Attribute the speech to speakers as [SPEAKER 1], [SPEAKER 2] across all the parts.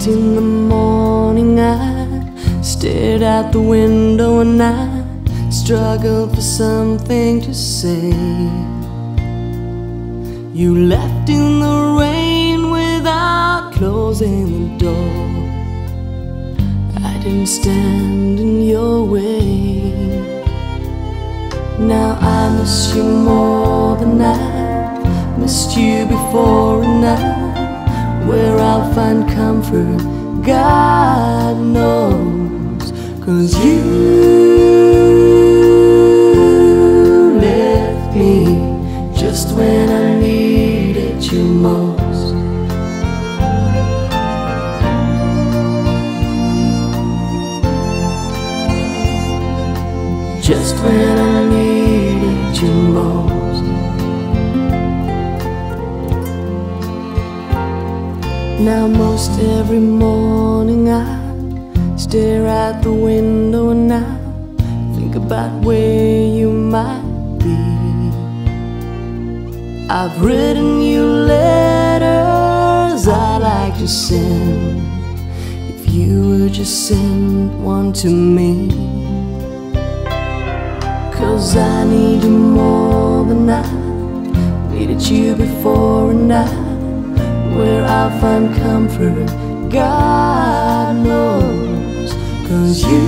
[SPEAKER 1] in the morning, I stared out the window and I struggled for something to say. You left in the rain without closing the door. I didn't stand in your way. Now I miss you more than I missed you before, and now where I'll find comfort, God knows. 'Cause you left me just when I needed you most. Just when I needed you most. Now most every morning I stare out the window and I think about where you might be. I've written you letters I like to send. If you would just send one to me. 'Cause I need you more than I needed you before, and now where I'll find comfort, God knows. 'Cause you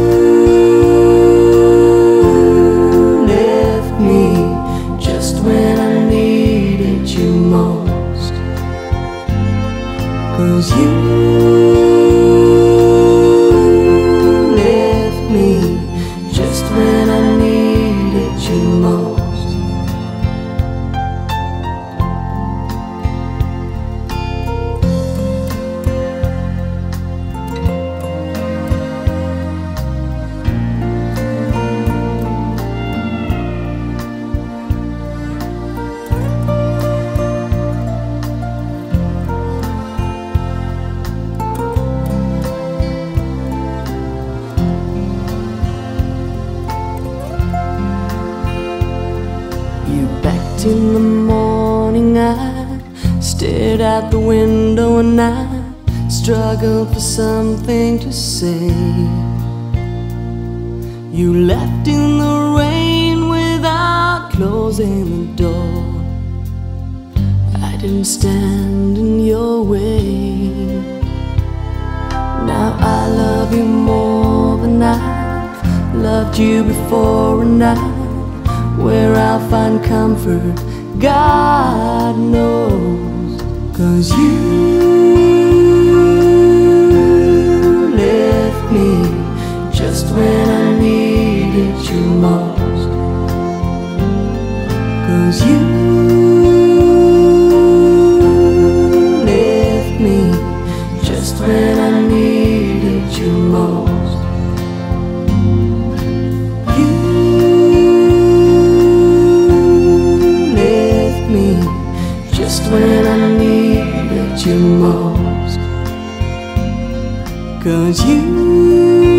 [SPEAKER 1] left me just when I needed you most. 'Cause you left me just when I needed you most. You backed in the morning, I stared out the window and I struggled for something to say. You left in the rain without closing the door. I didn't stand in your way. Now I love you more than I've loved you before, and now where I'll find comfort, God knows. 'Cause you left me just when I needed you most. 'Cause you left me just when I needed you most. Just when I needed you most. 'Cause you